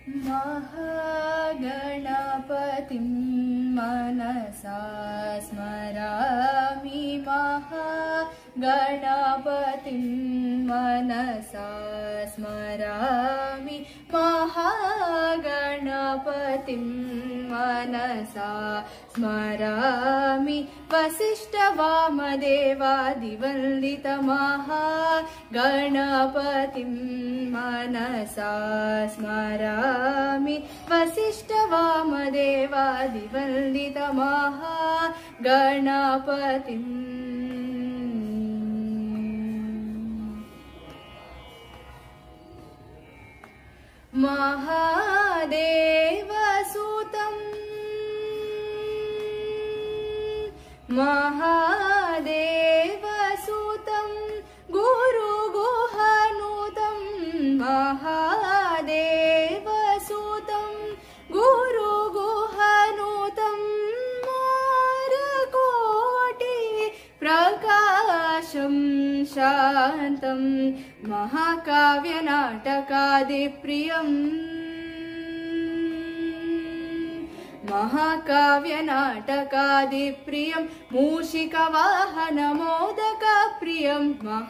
महागणपतिं मनसा स्मरामि महागणपतिं मनसा स्मरामि महागणपतिं मनसा स्मरामि वसिष्ठवामदेवादिवन्दित महागणपतिं मनसा स्मरामि वसिष्ठवामदेवादिवन्दित महागणपतिं महादेवसुतं महादेवसुतं गुरुगुहनुतं महादेवसुतं गुरुगुहनुतं मारकोटि प्रकाशं शान्तं महाकाव्यनाटकादिप्रियम् महाकाव्यनाटकादिप्रियं मूषिकवाहनमोदकप्रियं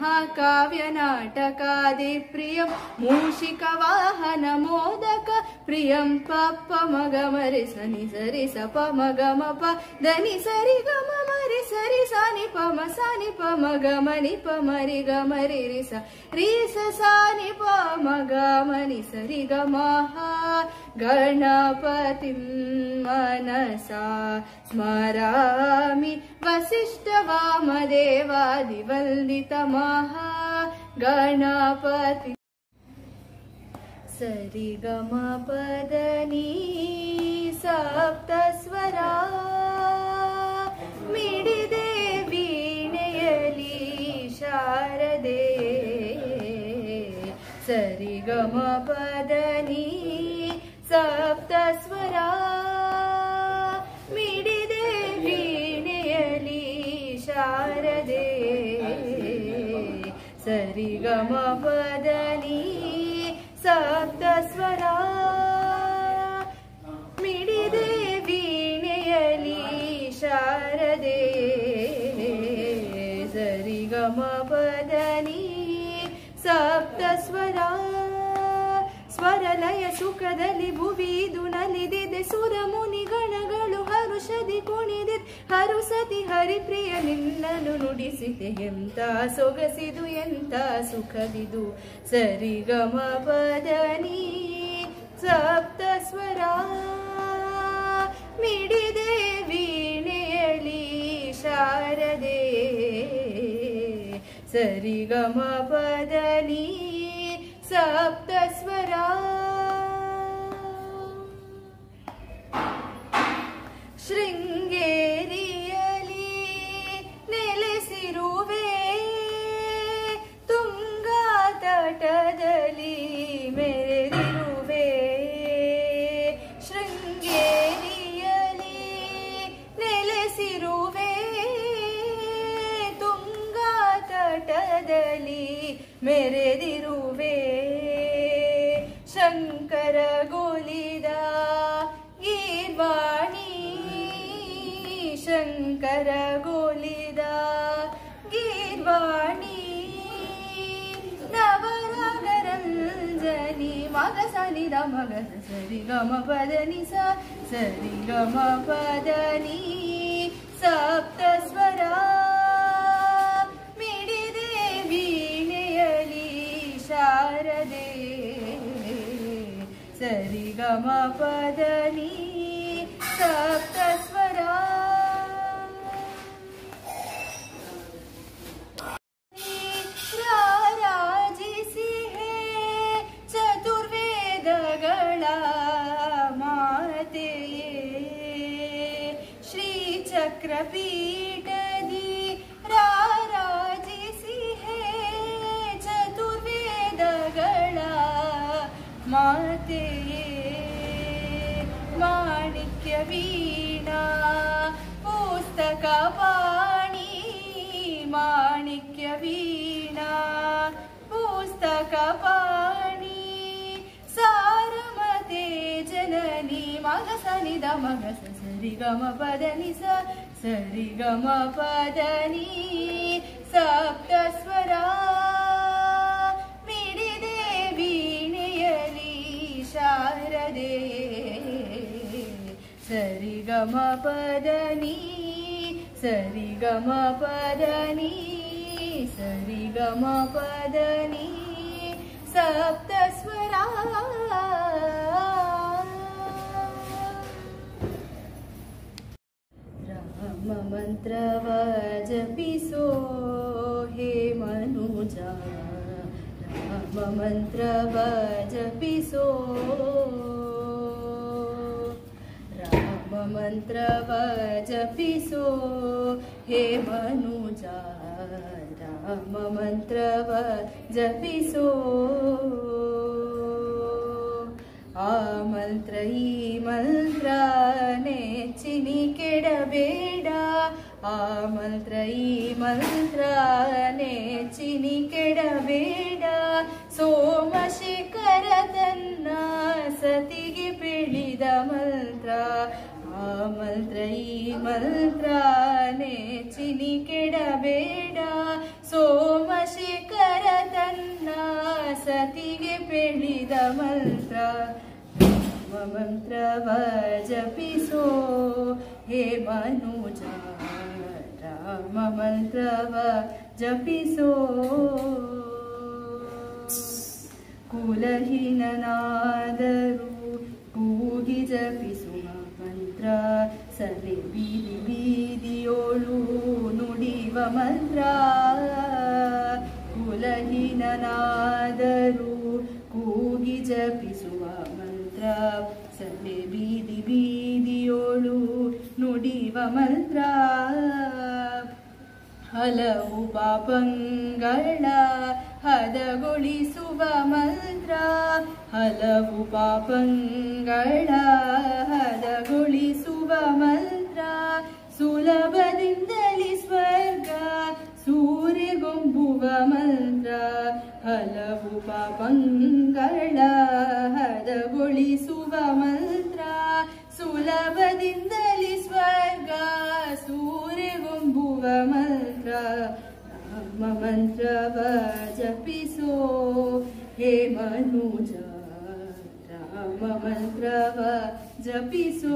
महाकाव्यनाटकादिप्रियं मूषिकवाहनमोदकप्रियं पप्प मगमरि सनि सरि सप मगमप దని सरि गम मरि सरि सानि पम मगमनि पमरि गमरि रि स सानि पमगमनि सरि गमः गणपतिं मनसा स्मरामि वसिष्ठवामदेवादिवन्दित महागणपति सरि गम पदनी सप्तस्वरा ಮಿಡಿದೆ ವೀಣೆಯಲಿ ಶಾರದೆ ಸರಿ ಗಮ ಪದನಿ ಸಪ್ತಸ್ವರ ಮಿಡಿದೆ ವೀಣೆಯಲಿ ಶಾರದೆ ಸರಿ ಗಮ ಪದನಿ ಸಪ್ತಸ್ವರ ಮಿಡಿದೆ ವೀಣೆಯಲಿ ಶಾರದೆ ಸರಿ ಗಮ ಪದನಿ ಸಪ್ತಸ್ವರ ಸ್ವರಲಯ ಸುಖದಲ್ಲಿ ಭುವಿದು ನಲಿದಿದೆ ಸುರ ಮುನಿ ಗಣಗಳು ಹರುಷದಿ ಕುಣಿದಿದೆ ಹರುಸತಿ ಹರಿಪ್ರಿಯ ನಿನ್ನನು ನುಡಿಸಿದೆ ಎಂತ ಸೊಗಸಿದು ಎಂತ ಸುಖದಿದು ಸರಿ ಗಮ ಪದನಿ ಸಪ್ತಸ್ವರ ಮಿಡಿದೆ ವೀಣೆಯಲಿ ಶಾರದೆ ಸರಿ ಗಮ ಪದನಿ ಸಪ್ತಸ್ವರ ಶೃಂಗೇರಿಯಲಿ ನೆಲೆಸಿರುವೆ ತುಂಗಾ ತಟದಲ್ಲಿ ಮೆರೆದಿರುವೆ ಶೃಂಗೇರಿಯಲಿ ನೆಲೆಸಿರುವೆ ತುಂಗಾ ತಟದಲ್ಲಿ ಮೆರೆದಿರುವೆ ಶಂಕರ ಗೋಲಿದ ಗೀರ್ವಾಣಿ ಶಂಕರ ಗೋಲಿದ ಗೀರ್ವಾಣಿ ನವರಾಗರಂಜನಿ ಮಗ ಸನಿದ ಮಗ ಸರಿ ಗಮ ಪದನಿ ಸರಿ ಗಮ ಪದನಿ ಸಪ್ತಸ್ವರ ಮಿಡಿದೆ ವೀಣೆಯಲಿ ಶಾರದೆ ಸರಿ ಗಮ ಪದನಿ ಸಪ್ತಸ್ವರ ರಾರಾಜಿಸಿ ಹೇ ಚತುರ್ವೇದಗಳ ಮಾತೆಯೇ ಶ್ರೀ ಚಕ್ರಪೀಠದಿ ರಾರಾಜಿಸಿ ಹೇ ಚತುರ್ವೇದಗಳ ಮಾತೆಯೇ ಮಾಣಿಕ್ಯ ವೀಣಾ ಪುಸ್ತಕ ಪಾಣಿ ಮಾಣಿಕ್ಯ ವೀಣಾ ಪುಸ್ತಕ ಪಾಣಿ ಸಾರಮತೆ ಸ ನಿ ದ ಮ ಗ ಸ ಸರಿ ಗ ಮ ಪದ ನಿ ಸ ಸರಿ ಗ ಮ ಪದ ನಿ ಸಪ್ತ ಸ್ವರ ಮಿಡಿದೆ ವೀಣೆಯಲಿ ಶಾರದೆ ಸರಿ ಗ ಮ ಪದ ನಿ ಸರಿ ಗ ಮ ಪದ ನಿ ಸರಿ ಗ ಮ ಪದ ನಿ ಸಪ್ತ ಸ್ವರ ರಾಮ ಮಂತ್ರವ ಜಪಿಸೋ ಹೇ ಮನುಜ ರಾಮ ಮಂತ್ರವ ಜಪಿಸೋ ರಾಮ ಮಂತ್ರವ ಜಪಿಸೋ ಹೇ ಮನುಜ ರಾಮ ಮಂತ್ರವ ಜಪಿಸೋ ಆ ಮಂತ್ರ ಈ ಮಂತ್ರ ನೆಚ್ಚಿನಿ ಕೆಡಬೇಡ ಆ ಮಂತ್ರ ಈ ಮಂತ್ರ ನೆಚ್ಚಿನಿ ಕೆಡಬೇಡ ಸೋಮಶೇಖರ ತನ್ನ ಸತಿಗೆ ಬೆಳೆದ ಮಂತ್ರ ಆ ಮಂತ್ರ ಈ ಮಂತ್ರ ನೆಚ್ಚಿನಿ ಕೆಡಬೇಡ ಸೋಮಶೇಖರ ತನ್ನ ಸತಿಗೆ ಬೆಳೆದ ಮಂತ್ರ ರಾಮ ಮಂತ್ರವ ಜಪಿಸೋ ಹೇ ಮನುಜ ರಾಮ ಮಂತ್ರವ ಜಪಿಸೋ ಕುಲಹೀನನಾದರೂ ಕೂಗಿ ಜಪಿಸುವ ಮಂತ್ರ ಸರಿ ಬೀದಿ ಬೀದಿಯೋಳು ನುಡಿವ ಮಂತ್ರ ಕುಲಹೀನನಾದರೂ ಕೂಗಿ ಜಪಿಸುವ ಮಂತ್ರ ಸರಿ ಬೀದಿ ಬೀದಿಯೋಳು ನುಡಿವ ಮಂತ್ರ ಹಲವು ಪಾಪಂಗಳ ಹದಗೊಳಿಸುವ ಮಂತ್ರ ಹಲವು ಪಾಪಂಗಳ ಹದಗೊಳಿಸುವ ಮಂತ್ರ ಸುಲಭದಿಂದಲೇ ಸ್ವರ್ಗ ಸೂರೆಗೊಂಬುವ ಮಂತ್ರ ಹಲವು ಪಾಪಂಗಳ ಹದಗೊಳಿಸುವ ಮಂತ್ರ ಸುಲಭದಿಂದಲೇ ಸ್ವರ್ಗ ಸೂರೆಗೊಂಬುವ ಮಂತ್ರ ರಾಮ ಮಂತ್ರವ ಜಪಿಸೋ ಹೇ ಮನುಜ ರಾಮ ಮಂತ್ರವ ಜಪಿಸೋ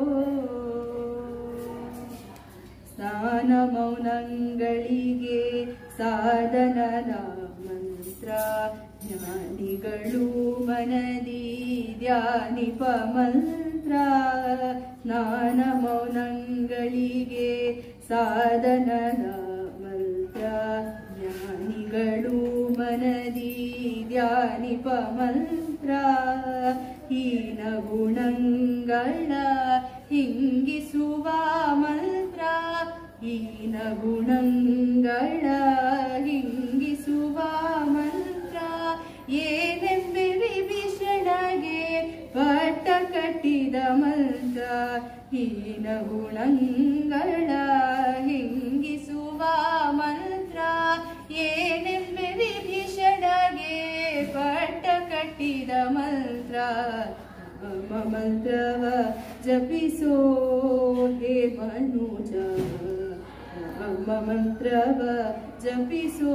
ಸ್ನಾನ ಮೌನಗಳಿಗೆ ಸಾಧನದ ಮಂತ್ರ ಜ್ಞಾನಿಗಳು ಮನದಿ ಧ್ಯಾನಿಪ ಮಂತ್ರ ಸ್ನಾನ ಮೌನಗಳಿಗೆ ಸಾಧನದ ಮಂತ್ರ ಜ್ಞಾನಿಗಳು ಮನದಿ ಧ್ಯಾನಿಪ ಮಂತ್ರ ಹೀನ ಗುಣಗಳ ಹಿಂಗಿಸುವ ಮಂತ್ರ ಹೀನ ಗುಣಗಳ ಹಿಂಗಿಸುವ ಮಂತ್ರ ಏನೆಂಬೆ ವಿಭೀಷಣಗೆ ಪಟ್ಟ ಕಟ್ಟಿದ ಮಂತ್ರ ಹೀನ ಗುಣಗಳ ಹಿಂಗಿಸುವ ಮಂತ್ರ ಏನೆಂಬೆ ವಿಭೀಷಣಗೆ ಪಟ್ಟ ಕಟ್ಟಿದ ಮಂತ್ರ ರಾಮ ಮಂತ್ರವ ಜಪಿಸೋ ಹೇ ಮನುಜ ರಾಮ ಮಂತ್ರವ ಜಪಿಸೋ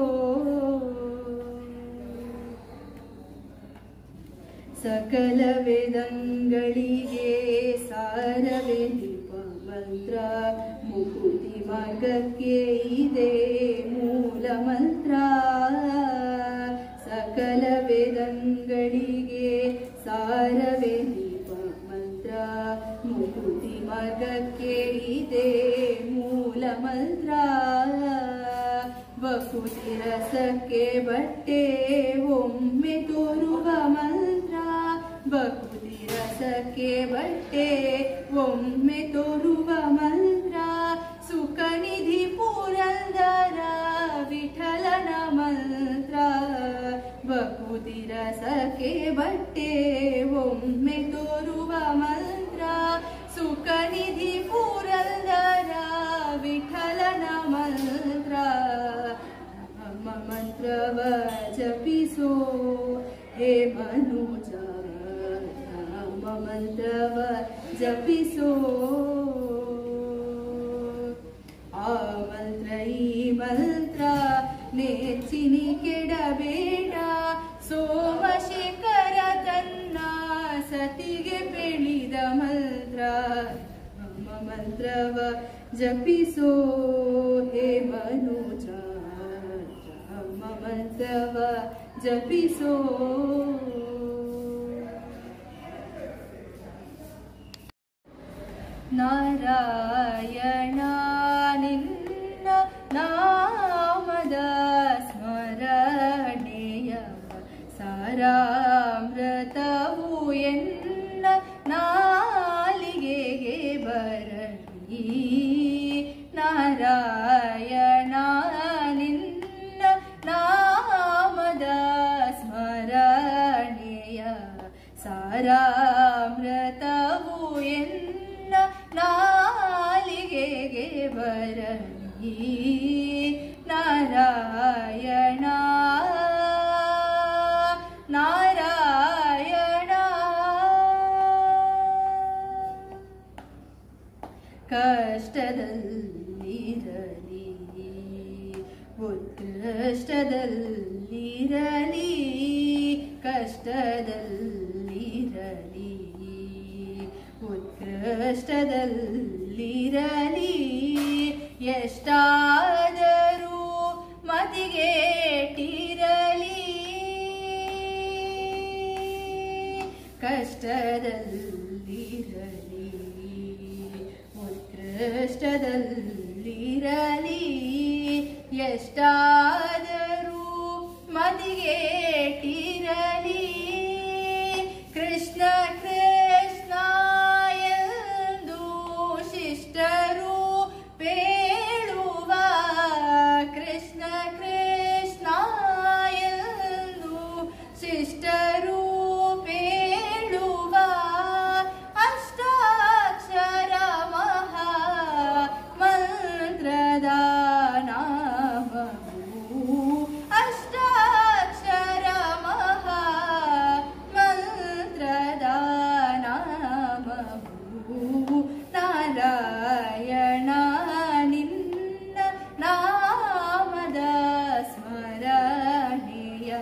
ಸಕಲ ವೇದಂಗಳಿಗೆ ಸಾರವೇ ದೀಪ ಮಂತ್ರ ಮುಕುತಿ ಮಾರ್ಗಕ್ಕೆ ಇದೆ ಮೂಲ ಮಂತ್ರ ಸಕಲ ವೇದಂಗಳಿಗೆ ಸಾರವೇ ದೀಪ ಮಂತ್ರ ಮುಕುತಿ ಮಾರ್ಗಕ್ಕೆ ಇದೆ ಮೂಲ ಮಂತ್ರ ಬಕುತಿ ರಸಕ್ಕೆ ಬಟ್ಟೆ ಒಮ್ಮೆ ತೋರುವ ಮಂತ್ರ ಬಕುತಿ ರಸಕ್ಕೆ ಬಟ್ಟೆ ಒಮ್ಮೆ ತೋರುವ ಮಂತ್ರ ಸುಖನಿಧಿ ಪುರಂದರ ವಿಠಲನ ಮಂತ್ರ ಬಕುತಿ ರಸಕ್ಕೆ ಬಟ್ಟೆ ಒಮ್ಮೆ ತೋರುವ ಮಂತ್ರ ಸುಖನಿಧಿ ಪುರಂದರ ವಿಠಲನ ಮಂತ್ರ ರಾಮ ಮಂತ್ರವ ಜಪಿಸೋ ಹೇ ಮನುಜ ರಾಮ ಮಂತ್ರವ ಜಪಿಸೋ ಆ ಮಂತ್ರ ಈ ಮಂತ್ರ ನೆಚ್ಚಿನಿ ಕೆಡಬೇಡ ಸೋಮಶೇಖರ ತನ್ನ ಸತಿಗೆ ಬೆಳೆದ ಮಂತ್ರ ನಮ್ಮ ಮಂತ್ರವ ಜಪಿಸೋ ಹೇ ಮನುಜ ನಮ್ಮ ಮಂತ್ರವ ಜಪಿಸೋ ನಾರಾಯಣ ನಿನ್ನ ನಾಮದ ಸ್ಮರಣೆಯ ಸಾರಾಮೃತವು ಎನ್ನ ನಾಲಿಗೆಗೆ ಬರಲಿ ನಾರಾಯಣ ನಿನ್ನ ನಾಮದ ಸ್ಮರಣೆಯ ಸಾರಾಮೃತವು ಎನ್ನ ನಾಲಿಗೆಗೆ ಬರಲಿ ನಾರಾಯಣ ನಾರಾಯಣ ಕಷ್ಟದಲ್ಲಿರಲಿ ಉತ್ಕೃಷ್ಟದಲ್ಲಿರಲಿ ಕಷ್ಟದಲ್ಲಿರಲಿ ಉತ್ಕೃಷ್ಟದಲ್ಲಿರಲಿ ಎಷ್ಟಾದರೂ ಮತಿಗೇಟಿರಲಿ ಕಷ್ಟದಲ್ಲಿರಲಿ ಉತ್ಕೃಷ್ಟದಲ್ಲಿರಲಿ ಎಷ್ಟಾದರೂ ಮತಿಗೇಟಿರಲಿ ಕೃಷ್ಣ ಕೃಷ್ಣ ಎಂದು ಶಿಷ್ಟರು ಪೇಳುವ ಕೃಷ್ಣ ಕೃಷ್ಣ ಎಂದು ಶಿಷ್ಟರು ಪೇಳುವ ಅಷ್ಟಾಕ್ಷರ ಮಹಾ ಮಂತ್ರದ ನಾಮವು ಅಷ್ಟಾಕ್ಷರ ಮಹಾ ಮಂತ್ರದ ನಾಮವು ನಾರಾಯಣ ನಿನ್ನ ನಾಮದ ಸ್ಮರಣೆಯ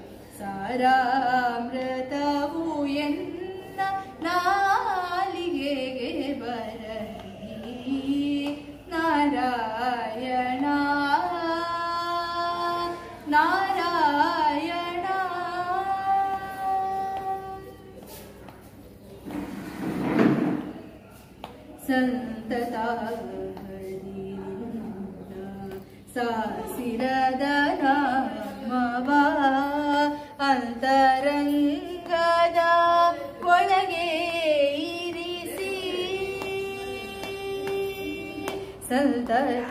ಸಾರಾಮೃತವು ಎನ್ನ ನಾಲಿಗೆಗೆ ಬರಲಿ ನಾರಾಯಣ ನಾರಾಯಣ ಸಂತತ ಹರಿಯಿಂದ ಸಾಸಿರದ ನಾಮವ ಅಂತರಂಗದ ಒಳಗೆ ಇರಿಸಿ ಸಂತತ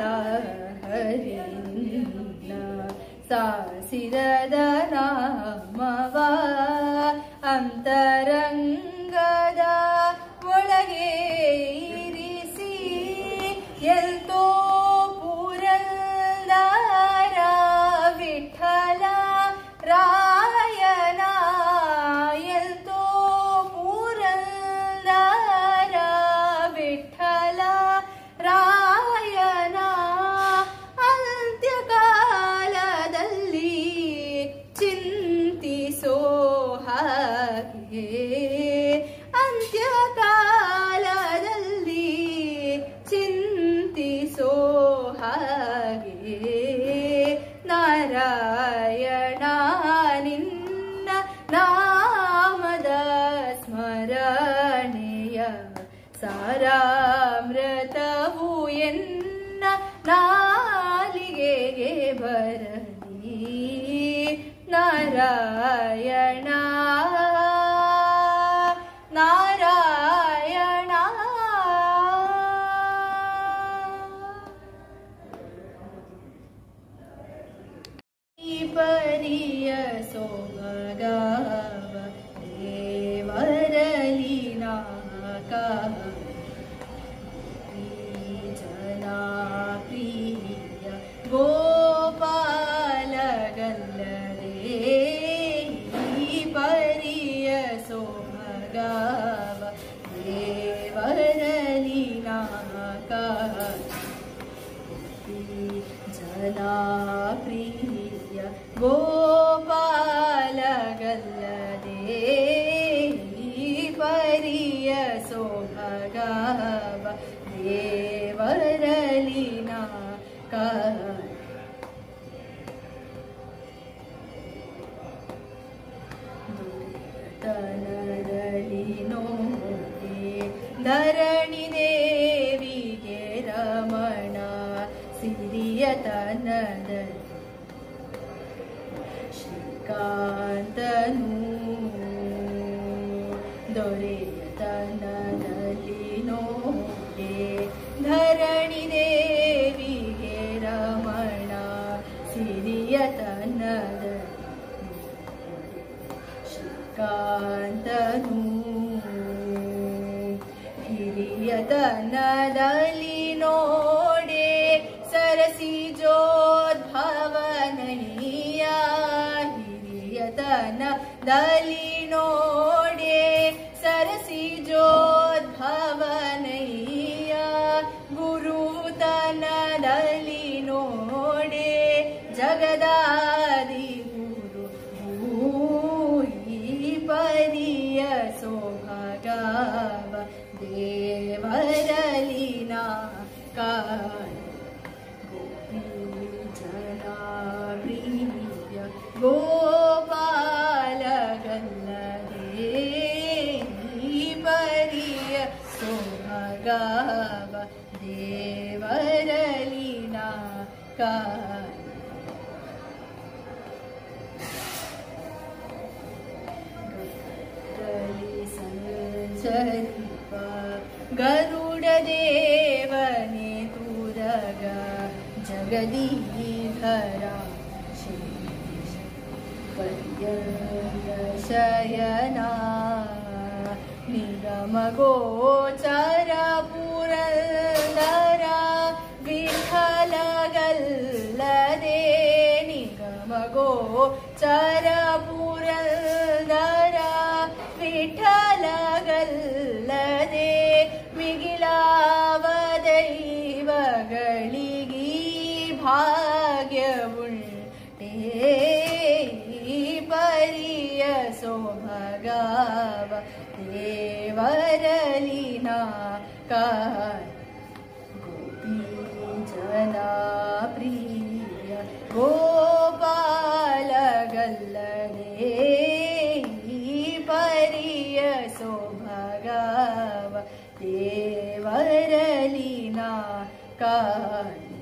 ಹರಿಯಿಂದ ಸಾಸಿರದ ನಾಮವ ಅಂತರಂಗದ ಒಳಗೆ ಇರಿಸಿ ಎಂತೋ ಪುರಂದರ ವಿಠಲ ರಾಯನ ಎಂತೋ ಪುರಂದರ ವಿಠಲ ರಾಯನ ಅಂತ್ಯಕಾಲದಲ್ಲಿ ಚಿಂತಿಸೋ ಹಾಗೆ ಅಂತ್ಯಕಾಲದಲ್ಲಿ ಚಿಂತಿಸೋ ಹಾಗೆ ನಾರಾಯಣ ನಿನ್ನ ನಾಮದ ಸ್ಮರಣೆಯ ಸಾರಾಮೃತವು ಎನ್ನ ನಾಲಿಗೆಗೆ ಬರಲಿ ನಾರಾಯಣ ನಾರಾಯಣ ಈ ಪರಿಯ ಸೊಬಗಾವ ದೇವರಲಿ ನಾಕ ಜನಪ್ರಿಯ ಗೋಪಾಲಗಲ್ಲದೆ ಈ ಪರಿಯ ಸೊಬಗಾವ ದೇವ ಜನಪ್ರಿಯ ಗೋಪಾಲಗಲ್ಲದೆ ಪರಿಯ ಸೊಬಗಾವ ದೇವರಲಿನ ತನದಲ್ಲಿ ನೋಡಿ ಧರಣಿ ದೇವಿಗೆ ರಮಣ ಸಿರಿಯ ತನದ ಶ್ರೀಕಾಂತನು ದೊರೆಯ ತನದಲ್ಲಿ ನೋಡಿ ಧರಣಿ ದೇವಿಗೆ ರಮಣ ಸಿರಿಯ ತನದ ಶ್ರೀಕಾಂತನು ಹಿರಿಯ ತನದಲ್ಲಿ ನೋಡೆ ಸರಸಿಜೋದ್ಭವನಯ್ಯ ಹಿರಿಯ ತನದಲ್ಲಿ ನೋಡೆ ಸರಸಿಜೋದ್ಭವನಯ್ಯ ಗುರುತನದಲ್ಲಿ ನೋಡೆ ಜಗದಾದಿ ಪರಿಯ ಸೊಬಗಾವ ದೇವರಲಿನ ಗೋಪಿ ಜನಪ್ರಿಯ ಗೋಪಾಲಗಲ್ಲದೆ ಪರಿಯ ಸೊಬಗಾವ ದೇವರಲಿನ ಸಂಚರಿಪ ಗರುಡ ದೇವನೇ ತುರಗ ಜಗದೀಧರ ಪರ್ಯಂತ ಶಯನ ನಿಗಮ ಗೋಚರ ಪುರಂದರ ವಿಠಲಗಲ್ಲದೆ ನಿಗಮ ಗೋಚರ ಪುರಂದರ ವಿಠಲಗಲ್ಲದೆ ಮಿಗಿಲಾವ ದೈವಗಳಿಗೀ ಭಾಗ್ಯವುಂಟೇ ಪರಿಯ ಸೊಬಗಾವ ದೇವರಲಿನ ಗೋಪಿ ಜನಪ್ರಿಯ ಗೋಪಾಲಗಲ್ಲದೆ ಪರಿಯ ಸೊಬಗಾವ ದೇವರಲಿನ